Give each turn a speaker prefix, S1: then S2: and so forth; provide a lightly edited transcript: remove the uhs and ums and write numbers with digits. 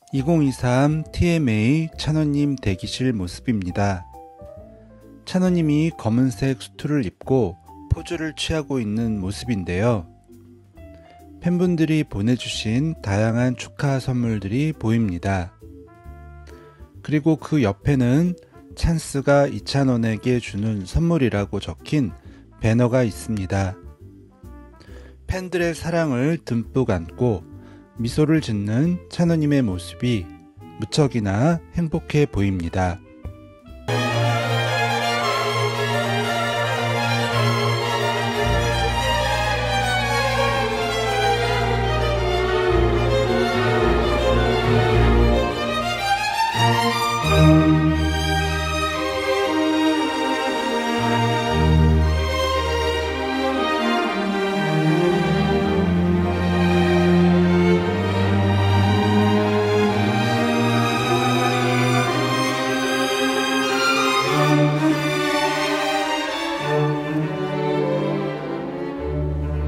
S1: 2023 TMA 찬호님 대기실 모습입니다. 찬호님이 검은색 수트를 입고 포즈를 취하고 있는 모습인데요. 팬분들이 보내주신 다양한 축하 선물들이 보입니다. 그리고 그 옆에는 찬스가 이찬원에게 주는 선물이라고 적힌 배너가 있습니다. 팬들의 사랑을 듬뿍 안고 미소를 짓는 찬호님의 모습이 무척이나 행복해 보입니다.